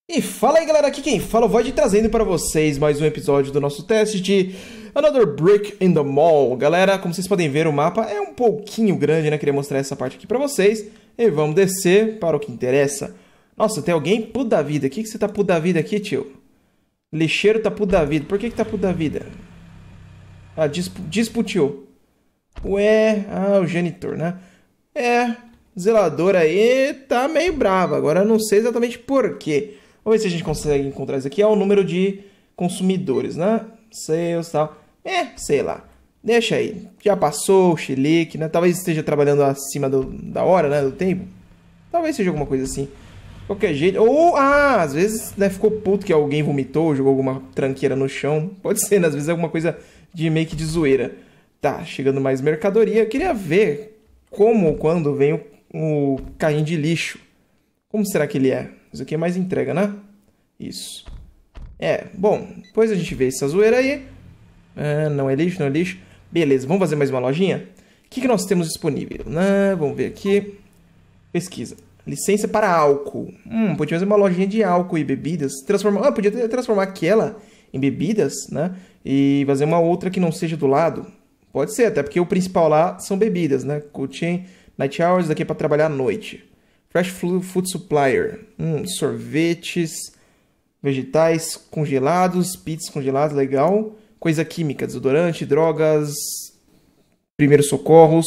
E fala aí galera, aqui quem fala é o Void, trazendo para vocês mais um episódio do nosso teste de Another Brick in the Mall. Galera, como vocês podem ver, o mapa é um pouquinho grande, né? Queria mostrar essa parte aqui para vocês. E vamos descer para o que interessa. Nossa, tem alguém puto da vida. O que você tá puto da vida aqui, tio? Lixeiro tá puto da vida. Por que tá puto da vida? Ah, disputiu. Ué, o genitor, né? Zelador aí tá meio bravo. Agora eu não sei exatamente por quê. Vamos ver se a gente consegue encontrar isso aqui. É o número de consumidores, né? Sales e tal. Sei lá. Deixa aí. Já passou o chilique, né? Talvez esteja trabalhando acima da hora, né? Do tempo. Talvez seja alguma coisa assim. De qualquer jeito. Ou, às vezes, né, ficou puto que alguém vomitou, jogou alguma tranqueira no chão. Pode ser, né? Às vezes é alguma coisa de meio que de zoeira. Tá, chegando mais mercadoria. Eu queria ver como, quando vem o carrinho de lixo. Como será que ele é? Isso aqui é mais entrega, né? Isso. Bom, depois a gente vê essa zoeira aí. Não é lixo, não é lixo. Beleza, vamos fazer mais uma lojinha? O que nós temos disponível? Vamos ver aqui. Pesquisa. Licença para álcool. Podia fazer uma lojinha de álcool e bebidas. Podia transformar aquela em bebidas, né? E fazer uma outra que não seja do lado. Pode ser, até porque o principal lá são bebidas, né? Cold Chain, Night Hours, daqui é para trabalhar à noite. Fresh Food Supplier. Sorvetes, vegetais congelados, pizzas congeladas, legal. Coisa química, desodorante, drogas, primeiros socorros.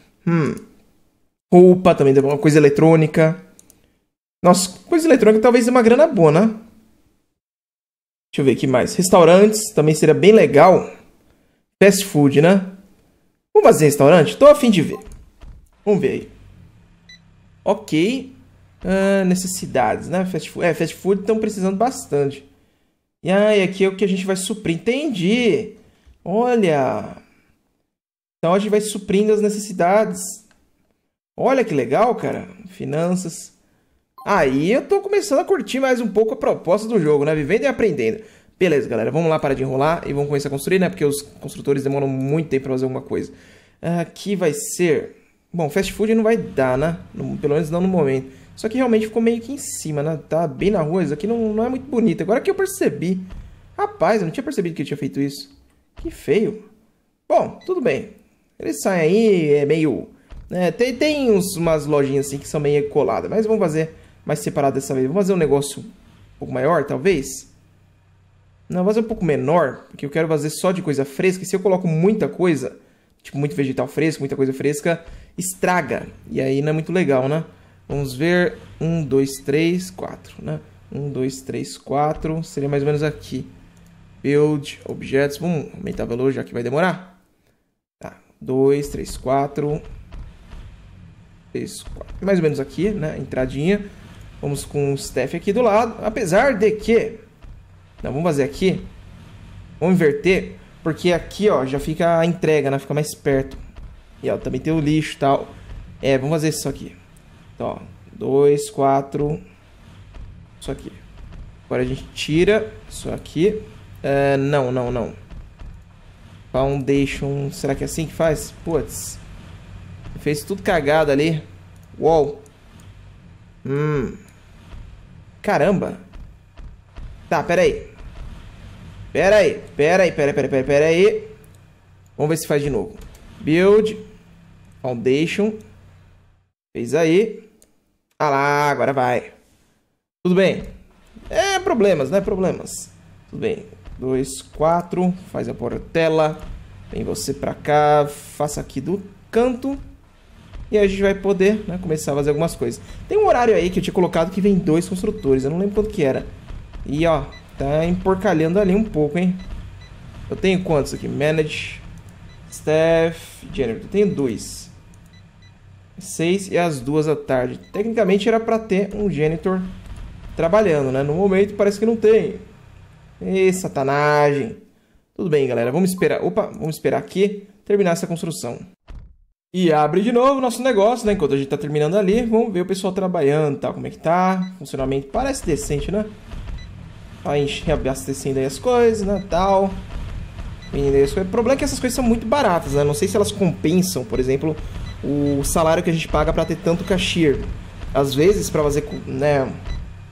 Roupa também, uma coisa eletrônica. Nossa, coisa eletrônica talvez é uma grana boa, né? Deixa eu ver aqui mais. Restaurantes também seria bem legal. Fast food, né? Vamos fazer restaurante? Tô a fim de ver. Vamos ver aí. Ok. Necessidades, né? Fast food estão precisando bastante. E aqui é o que a gente vai suprir. Entendi. Olha. Então a gente vai suprindo as necessidades. Olha que legal, cara. Finanças. Aí eu tô começando a curtir mais um pouco a proposta do jogo, né? Vivendo e aprendendo. Beleza, galera. Vamos lá parar de enrolar e vamos começar a construir, né? Porque os construtores demoram muito tempo pra fazer alguma coisa. Aqui vai ser... Bom, fast food não vai dar, né? Pelo menos não no momento. Só que realmente ficou meio que em cima, né? Tá bem na rua. Isso aqui não é muito bonito. Agora que eu percebi. Rapaz, eu não tinha percebido que eu tinha feito isso. Que feio. Bom, tudo bem. Eles saem aí, é meio... tem umas lojinhas assim que são meio coladas. Mas vamos fazer mais separado dessa vez. Vamos fazer um negócio um pouco maior, talvez. Não, vou fazer um pouco menor. Porque eu quero fazer só de coisa fresca. E se eu coloco muita coisa... Tipo, muito vegetal fresco, muita coisa fresca, estraga. E aí não é muito legal, né? Vamos ver. 1, 2, 3, 4, né? 1, 2, 3, 4. Seria mais ou menos aqui. Build, objetos. Vamos aumentar o valor, já que vai demorar. Tá. 2, 3, 4. 3, 4. Mais ou menos aqui, né? Entradinha. Vamos com o staff aqui do lado. Apesar de que... Não, vamos fazer aqui. Vamos inverter... Porque aqui, ó, já fica a entrega, né? Fica mais perto. E, ó, também tem o lixo e tal. Vamos fazer isso aqui. Então, ó, 2, 4. Isso aqui. Agora a gente tira isso aqui. Não. Foundation. Será que é assim que faz? Putz. Fez tudo cagado ali. Uou. Caramba. Tá, pera aí. Pera aí. Vamos ver se faz de novo. Build. Foundation. Fez aí. Lá, agora vai. Tudo bem. Problemas, né? Problemas. Tudo bem. 2, 4. Faz a portela. Vem você pra cá. Faça aqui do canto. E aí a gente vai poder, né, começar a fazer algumas coisas. Tem um horário aí que eu tinha colocado que vem 2 construtores. Eu não lembro quanto que era. E, ó. Tá emporcalhando ali um pouco, hein? Eu tenho quantos aqui? Manage, Staff, Janitor. Eu tenho 2. 6 e as 2 da tarde. Tecnicamente era pra ter um Janitor trabalhando, né? No momento parece que não tem. Satanagem. Tudo bem, galera. Vamos esperar. Vamos esperar aqui terminar essa construção. E abre de novo o nosso negócio, né? Enquanto a gente tá terminando ali. Vamos ver o pessoal trabalhando, tá? Como é que tá? Funcionamento parece decente, né? A gente reabastecendo aí as coisas, né, tal. O problema é que essas coisas são muito baratas, né? Não sei se elas compensam, por exemplo, o salário que a gente paga pra ter tanto cashier. Às vezes, pra fazer, né,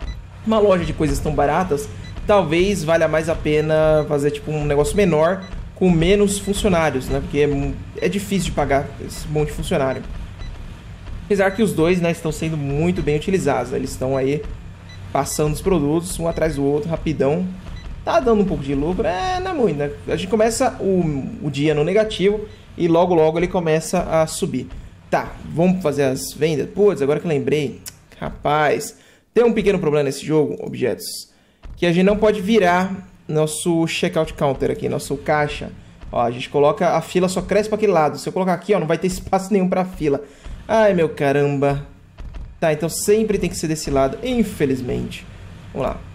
uma loja de coisas tão baratas, talvez valha mais a pena fazer tipo um negócio menor com menos funcionários, né? Porque é difícil de pagar esse monte de funcionário. Apesar que os dois, né, estão sendo muito bem utilizados, né? Eles estão aí passando os produtos um atrás do outro, rapidão. Tá dando um pouco de lucro, não é muito, né? A gente começa o dia no negativo e logo logo ele começa a subir. Tá, vamos fazer as vendas? Putz, agora que eu lembrei, rapaz, tem um pequeno problema nesse jogo, objetos, que a gente não pode virar nosso checkout counter aqui, nosso caixa. Ó, a gente coloca, a fila só cresce para aquele lado. Se eu colocar aqui, ó, não vai ter espaço nenhum para fila. Ai, meu caramba. Tá, então sempre tem que ser desse lado, infelizmente. Vamos lá.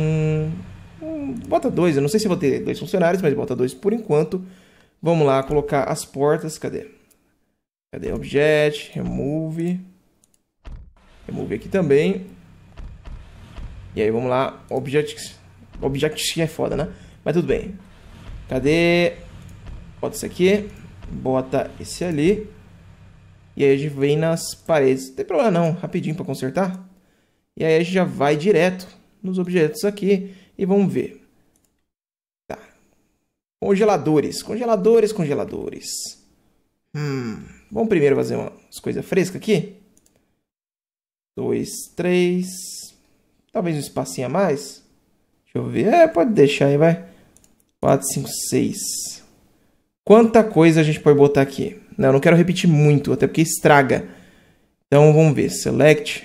Bota 2, eu não sei se vou ter 2 funcionários, mas bota 2 por enquanto. Vamos lá, colocar as portas, cadê? Cadê? Object, remove. Remove aqui também. E aí, vamos lá, object é foda, né? Mas tudo bem. Cadê? Bota esse aqui, bota esse ali. E aí a gente vem nas paredes. Não tem problema não, rapidinho para consertar. E aí a gente já vai direto nos objetos aqui e vamos ver. Tá. Congeladores, congeladores. Vamos primeiro fazer umas coisas frescas aqui. 2, 3. Talvez um espacinho a mais. Deixa eu ver. Pode deixar aí, vai. 4, 5, 6. Quanta coisa a gente pode botar aqui? Não, eu não quero repetir muito, até porque estraga. Então, vamos ver. Select.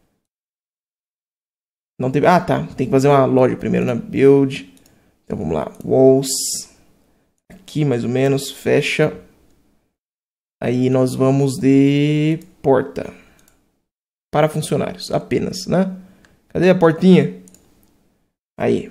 Não teve... Ah, tá. Tem que fazer uma loja primeiro na build. Então, vamos lá. Walls. Aqui, mais ou menos. Fecha. Aí, nós vamos de porta. Para funcionários. Apenas, né? Cadê a portinha? Aí.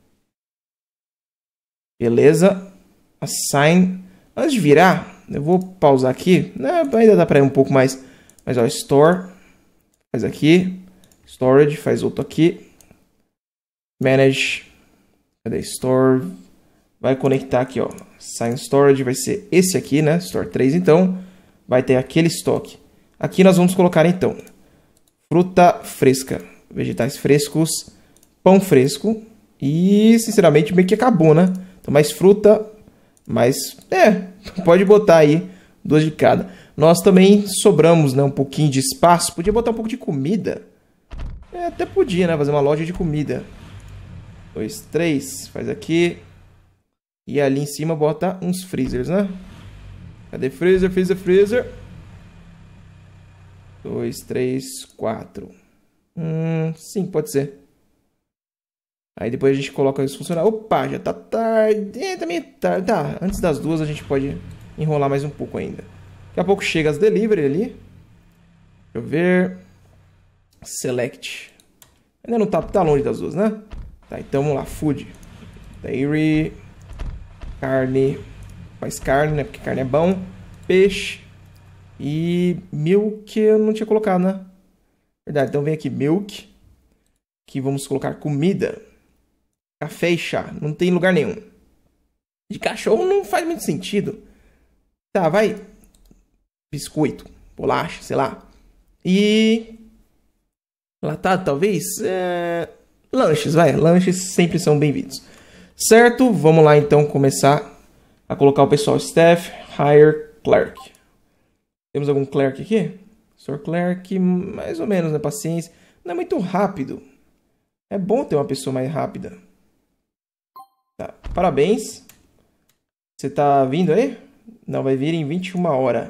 Beleza. Assign. Antes de virar, eu vou pausar aqui. Ainda dá para ir um pouco mais. Mas, ó, Store. Faz aqui. Storage. Faz outro aqui. Manage. Cadê? Store. Vai conectar aqui, ó. Assign Storage vai ser esse aqui, né? Store 3, então. Vai ter aquele estoque. Aqui nós vamos colocar, então, fruta fresca. Vegetais frescos. Pão fresco. E, sinceramente, meio que acabou, né? Então, mais fruta... Mas, pode botar aí 2 de cada. Nós também sobramos, né, um pouquinho de espaço. Podia botar um pouco de comida. Até podia, né, fazer uma loja de comida. 2, 3, faz aqui. E ali em cima bota uns freezers, né? Cadê freezer, freezer? 2, 3, 4. 5, pode ser. Aí depois a gente coloca isso funcionar. Opa, já tá tarde. Tá meio tarde. Tá, antes das 2 a gente pode enrolar mais um pouco ainda. Daqui a pouco chega as delivery ali. Deixa eu ver. Select. Ainda não tá longe das 2, né? Tá, então vamos lá. Food. Dairy. Carne. Faz carne, né? Porque carne é bom. Peixe. E milk eu não tinha colocado, né? Verdade, então vem aqui milk. Aqui vamos colocar comida. Café e chá. Não tem lugar nenhum. De cachorro não faz muito sentido. Tá, vai. Biscoito. Bolacha, sei lá. E... latado, talvez? Lanches, vai. Lanches sempre são bem-vindos. Certo? Vamos lá, então, começar a colocar o pessoal. Staff, Hire, Clerk. Temos algum Clerk aqui? Store Clerk, mais ou menos, né? Paciência. Não é muito rápido. É bom ter uma pessoa mais rápida. Tá. Parabéns. Você tá vindo aí? Não, vai vir em 21 horas.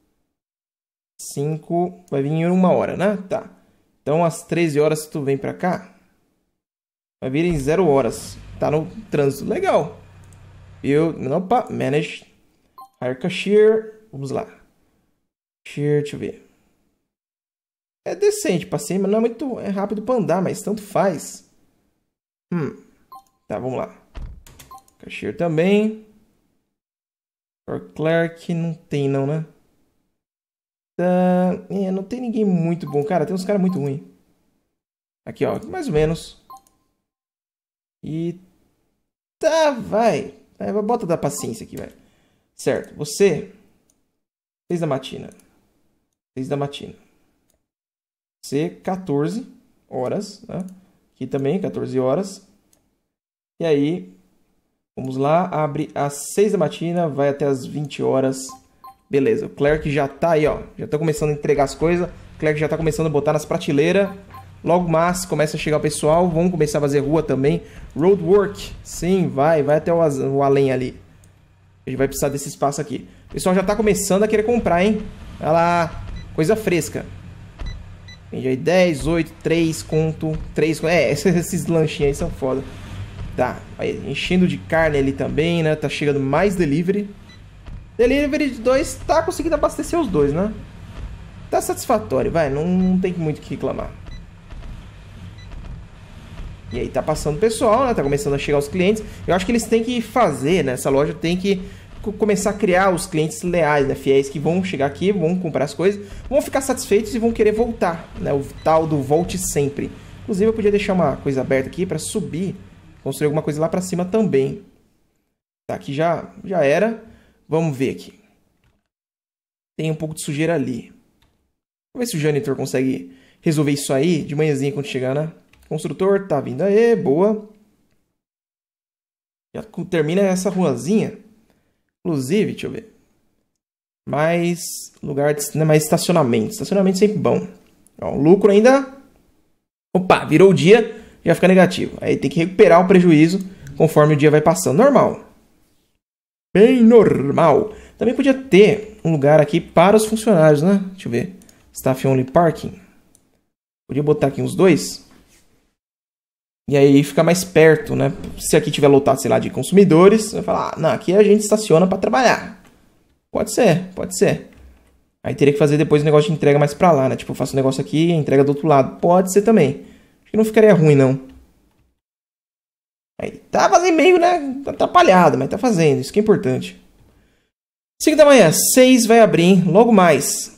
5. Vai vir em 1 hora, né? Tá. Então, às 13 horas, tu vem pra cá. Vai vir em 0 horas. Tá no trânsito. Legal. Opa. Manage. Hire Cashier. Vamos lá. Cashier, deixa eu ver. É decente pra cima. Não é muito rápido pra andar, mas tanto faz. Tá, vamos lá. Cashier também. For Clerk. Não tem não, né? Tá. Não tem ninguém muito bom. Cara, tem uns caras muito ruins. Aqui, ó. Mais ou menos. E... tá, vai. Bota da paciência aqui, vai. Certo. Você... 6 da matina. 6 da matina. Você, 14 horas, né? Aqui também, 14 horas. E aí, vamos lá, abre às 6 da matina, vai até às 20 horas. Beleza, o Clerc já tá aí, ó. Já tá começando a entregar as coisas. O Clerc já tá começando a botar nas prateleiras. Logo mais começa a chegar o pessoal. Vamos começar a fazer rua também. Roadwork. Sim, vai até o além ali. A gente vai precisar desse espaço aqui. O pessoal já tá começando a querer comprar, hein? Olha lá, coisa fresca. Vende aí 10, 8, 3 conto. 3 conto. Esses lanchinhos aí são foda. Tá, aí, enchendo de carne ali também, né? Tá chegando mais delivery. Delivery de 2 tá conseguindo abastecer os dois, né? Tá satisfatório, vai. Não tem muito o que reclamar. E aí tá passando o pessoal, né? Tá começando a chegar os clientes. Eu acho que eles têm que fazer, né? Essa loja tem que começar a criar os clientes leais, né? Fiéis que vão chegar aqui, vão comprar as coisas, vão ficar satisfeitos e vão querer voltar, né? O tal do volte sempre. Inclusive eu podia deixar uma coisa aberta aqui para subir, construir alguma coisa lá para cima também. Tá, aqui já era. Vamos ver aqui. Tem um pouco de sujeira ali. Vamos ver se o janitor consegue resolver isso aí de manhãzinha quando chegar, né? Construtor tá vindo aí, boa. Já termina essa ruazinha. Inclusive, deixa eu ver. Mais lugar, mais estacionamento. Estacionamento sempre bom. Ó, o lucro ainda... Opa, virou o dia, já fica negativo. Aí tem que recuperar o prejuízo conforme o dia vai passando. Normal. Bem normal. Também podia ter um lugar aqui para os funcionários, né? Deixa eu ver. Staff only parking. Podia botar aqui uns 2. E aí fica mais perto, né? Se aqui tiver lotado, sei lá, de consumidores, vai falar, não, aqui a gente estaciona para trabalhar. Pode ser, pode ser. Aí teria que fazer depois o negócio de entrega mais para lá, né? Tipo, eu faço um negócio aqui e entrega do outro lado. Pode ser também. Acho que não ficaria ruim, não. Aí tá fazendo meio, né? Tá atrapalhado, mas tá fazendo. Isso que é importante. 5 da manhã, 6 vai abrir, logo mais.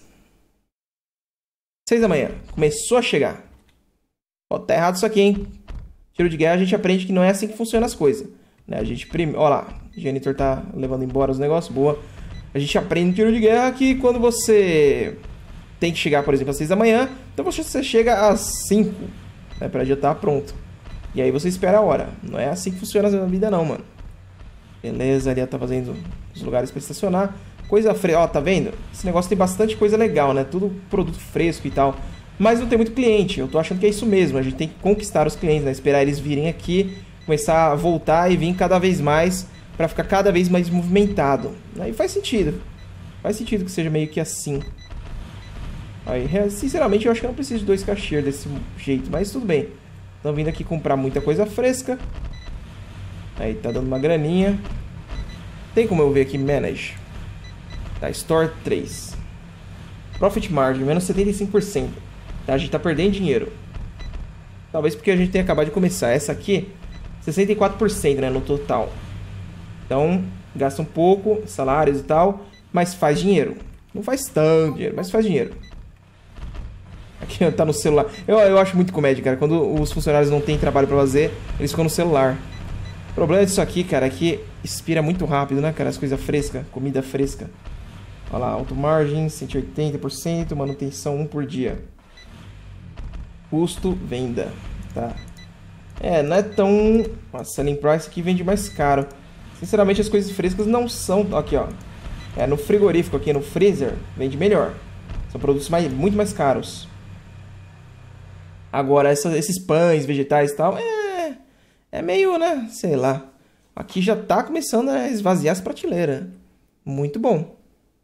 6 da manhã, começou a chegar. Ó, tá errado isso aqui, hein? Tiro de guerra a gente aprende que não é assim que funcionam as coisas. Né? A gente ó lá, o janitor tá levando embora os negócios, boa. A gente aprende no tiro de guerra que quando você tem que chegar, por exemplo, às 6 da manhã, então você chega às 5, né, pra já estar pronto. E aí você espera a hora. Não é assim que funciona a vida não, mano. Beleza, ali tá fazendo os lugares para estacionar. Coisa fresca, ó, tá vendo? Esse negócio tem bastante coisa legal, né? Tudo produto fresco e tal. Mas não tem muito cliente. Eu tô achando que é isso mesmo. A gente tem que conquistar os clientes, né? Esperar eles virem aqui, começar a voltar e vir cada vez mais para ficar cada vez mais movimentado. Aí faz sentido. Faz sentido que seja meio que assim. Aí, sinceramente, eu acho que eu não preciso de 2 cashiers desse jeito, mas tudo bem. Estão vindo aqui comprar muita coisa fresca. Aí tá dando uma graninha. Tem como eu ver aqui Manage. Tá, Store 3. Profit Margin, menos 75%. Tá, a gente tá perdendo dinheiro. Talvez porque a gente tenha acabado de começar. Essa aqui, 64%, né, no total. Então, gasta um pouco, salários e tal, mas faz dinheiro. Não faz tanto dinheiro, mas faz dinheiro. Aqui tá no celular. Eu acho muito comédia, cara. Quando os funcionários não têm trabalho pra fazer, eles ficam no celular. O problema disso aqui, cara, é que expira muito rápido, né, cara? As coisas frescas, comida fresca. Olha lá, auto margin, 180%, manutenção 1 por dia. Custo, venda, tá? Não é tão... A selling price aqui vende mais caro. Sinceramente, as coisas frescas não são... Aqui, ó. No frigorífico aqui, no freezer, vende melhor. São produtos muito mais caros. Agora, esses pães, vegetais e tal, é meio, né? Sei lá. Aqui já tá começando a esvaziar as prateleiras. Muito bom.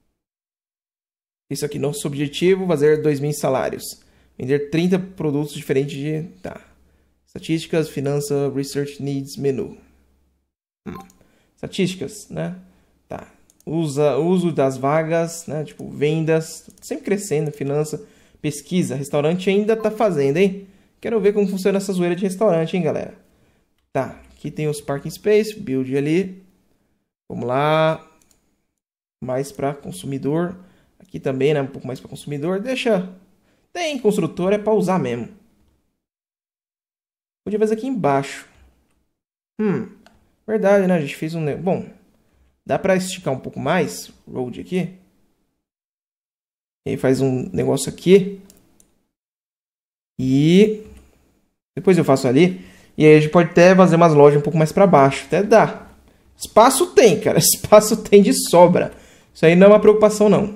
Isso aqui, nosso objetivo, fazer 2.000 salários. Vender 30 produtos diferentes de... Tá. Estatísticas, finança, research needs, menu. Estatísticas, né? Tá. Uso das vagas, né? Tipo, vendas. Sempre crescendo, finança. Pesquisa. Restaurante ainda tá fazendo, hein? Quero ver como funciona essa zoeira de restaurante, hein, galera? Tá. Aqui tem os parking space. Build ali. Vamos lá. Mais para consumidor. Aqui também, né? Um pouco mais para consumidor. Deixa... Tem construtor, é para usar mesmo. Podia fazer aqui embaixo. Verdade, né? A gente fez um... Bom, dá para esticar um pouco mais. Road aqui. E aí faz um negócio aqui. E... Depois eu faço ali. E aí a gente pode até fazer umas lojas um pouco mais pra baixo. Até dá. Espaço tem, cara. Espaço tem de sobra. Isso aí não é uma preocupação, não.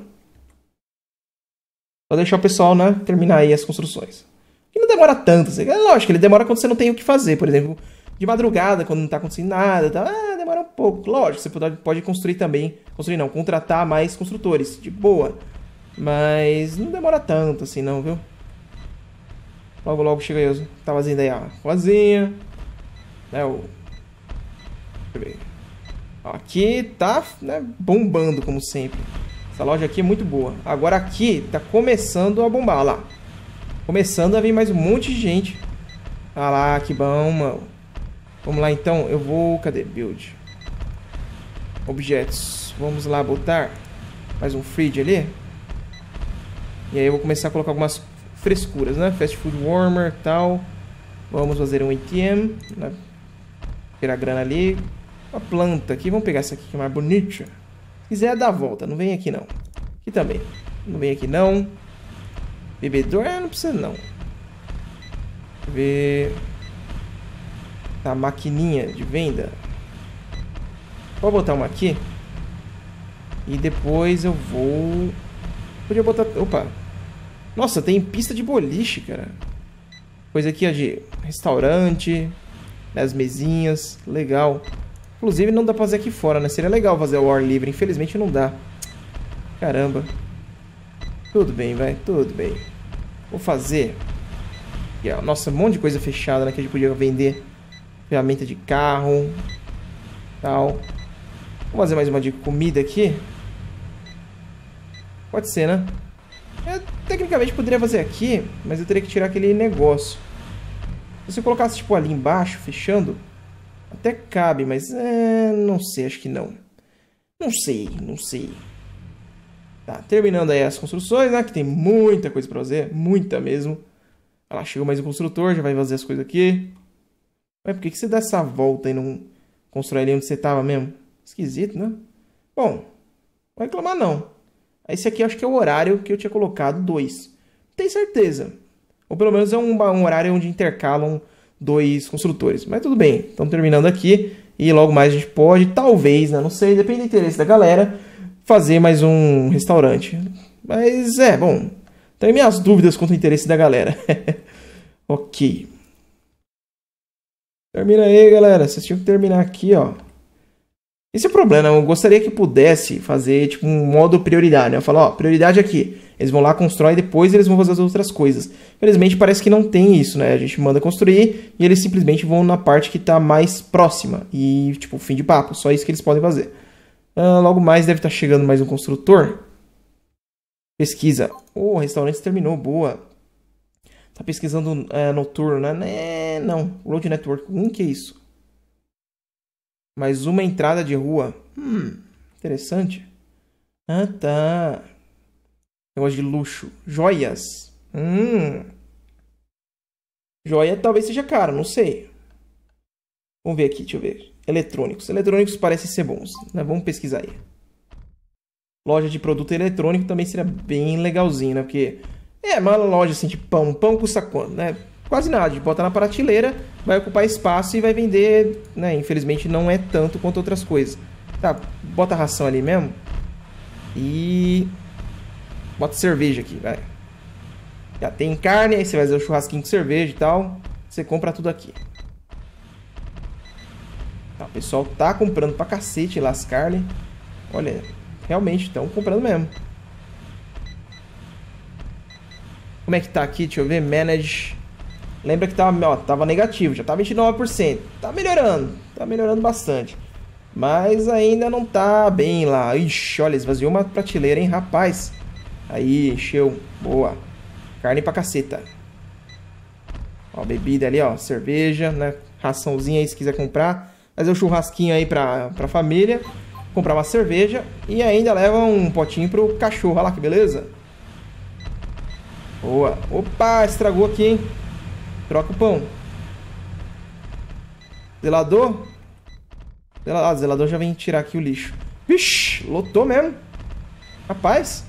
Só deixar o pessoal, né, terminar aí as construções. E não demora tanto. Assim. É lógico, ele demora quando você não tem o que fazer. Por exemplo, de madrugada, quando não tá acontecendo nada. Tá, demora um pouco. Lógico, você pode construir também. Construir não, contratar mais construtores. De boa. Mas não demora tanto assim, não, viu? Logo, logo chega aí. Tá fazendo aí a rosinha. Né, o... Deixa eu ver. Aqui tá, né, bombando, como sempre. Essa loja aqui é muito boa. Agora aqui tá começando a bombar, olha lá. Começando a vir mais um monte de gente. Ah lá, que bom, mano. Vamos lá, então. Eu vou... Cadê? Build. Objetos. Vamos lá botar mais um fridge ali. E aí eu vou começar a colocar algumas frescuras, né? Fast food warmer e tal. Vamos fazer um ATM, né? Tirar a grana ali. Uma planta aqui. Vamos pegar essa aqui que é mais bonita. Se quiser, dá a volta. Não vem aqui, não. Aqui também. Não vem aqui, não. Bebedor? Não precisa, não. Deixa eu ver... Tá, maquininha de venda. Vou botar uma aqui. E depois eu vou... Podia botar... Opa. Nossa, tem pista de boliche, cara. Coisa aqui, ó, de restaurante. As mesinhas. Legal. Inclusive, não dá pra fazer aqui fora, né? Seria legal fazer o ar livre. Infelizmente, não dá. Caramba. Tudo bem, vai. Tudo bem. Vou fazer... Nossa, um monte de coisa fechada, né? Que a gente podia vender. Ferramenta de carro. Tal. Vamos fazer mais uma de comida aqui. Pode ser, né? Eu, tecnicamente, poderia fazer aqui. Mas eu teria que tirar aquele negócio. Se você colocasse, tipo, ali embaixo, fechando... Até cabe, mas não sei, acho que não. Não sei. Tá, terminando aí as construções, né? Que tem muita coisa pra fazer, muita mesmo. Olha lá, chegou mais um construtor, já vai fazer as coisas aqui. Ué, por que você dá essa volta e não constrói ali onde você tava mesmo? Esquisito, né? Bom, não vai reclamar não. Esse aqui eu acho que é o horário que eu tinha colocado 2. Tem certeza. Ou pelo menos é um horário onde intercalam 2 construtores. Mas tudo bem, estamos terminando aqui. E logo mais a gente pode, talvez, né? Não sei, depende do interesse da galera, fazer mais um restaurante. Mas bom. Tenho minhas dúvidas quanto ao interesse da galera. Ok. Termina aí, galera. Vocês tinham que terminar aqui, ó. Esse é o problema, eu gostaria que pudesse fazer tipo um modo prioridade, né? Eu falo, ó, prioridade aqui. Eles vão lá, constroem, depois eles vão fazer as outras coisas. Infelizmente parece que não tem isso, né? A gente manda construir e eles simplesmente vão na parte que tá mais próxima. E, tipo, fim de papo. Só isso que eles podem fazer. Logo mais deve estar chegando mais um construtor. Pesquisa. O restaurante terminou, boa. Tá pesquisando noturno, né? Não. Road Network 1, que é isso? Mais uma entrada de rua. Interessante. Ah, tá. Negócio de luxo. Joias. Joia talvez seja caro, não sei. Vamos ver aqui, deixa eu ver. Eletrônicos. Eletrônicos parecem ser bons, né? Vamos pesquisar aí. Loja de produto eletrônico também seria bem legalzinho, né? Porque uma loja assim de pão. Pão custa quanto, né? Quase nada. Bota na prateleira, vai ocupar espaço e vai vender, né? Infelizmente não é tanto quanto outras coisas. Tá, bota a ração ali mesmo. E... bota cerveja aqui, vai. Já tem carne, aí você vai fazer o churrasquinho com cerveja e tal. Você compra tudo aqui. Tá, o pessoal tá comprando pra cacete lá as carnes. Olha, realmente estão comprando mesmo. Como é que tá aqui? Deixa eu ver. Manage. Lembra que tava negativo, já tá 29%. Tá melhorando bastante. Mas ainda não tá bem lá. Ixi, olha, esvaziou uma prateleira, hein, rapaz. Aí, encheu. Boa. Carne pra caceta. Ó, bebida ali, ó. Cerveja, né? Raçãozinha aí se quiser comprar. Fazer um churrasquinho aí pra família. Comprar uma cerveja. E ainda leva um potinho pro cachorro. Olha lá que beleza. Boa. Opa, estragou aqui, hein? Troca o pão. Zelador. Zelador já vem tirar aqui o lixo. Vixe, lotou mesmo. Rapaz.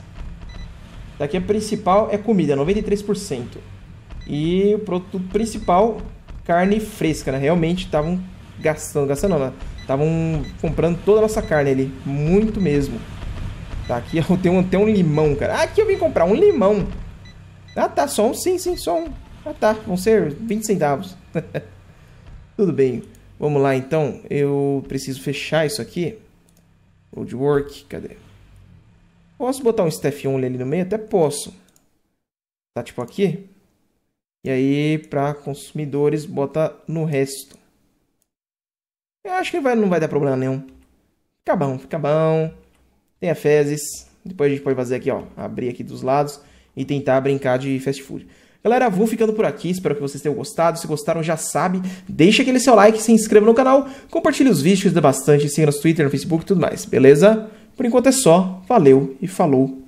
Daqui a principal é comida, 93%. E o produto principal carne fresca, né? Realmente estavam gastando não, né? Estavam comprando toda a nossa carne ali, muito mesmo. Tá, aqui eu tenho até um limão, cara. Aqui eu vim comprar um limão. Ah, tá, só um, sim, só um. Ah, tá, vão ser 20 centavos. Tudo bem, vamos lá então. Eu preciso fechar isso aqui. Old work, cadê? Posso botar um staff only ali no meio? Até posso. Tá, tipo aqui. E aí, para consumidores, bota no resto. Eu acho que não vai dar problema nenhum. Fica bom, fica bom. Tenha fezes. Depois a gente pode fazer aqui, ó. Abrir aqui dos lados e tentar brincar de fast food. Galera, vou ficando por aqui. Espero que vocês tenham gostado. Se gostaram, já sabe. Deixa aquele seu like, se inscreva no canal. Compartilhe os vídeos, dá bastante. Siga no Twitter, no Facebook e tudo mais. Beleza? Por enquanto é só. Valeu e falou.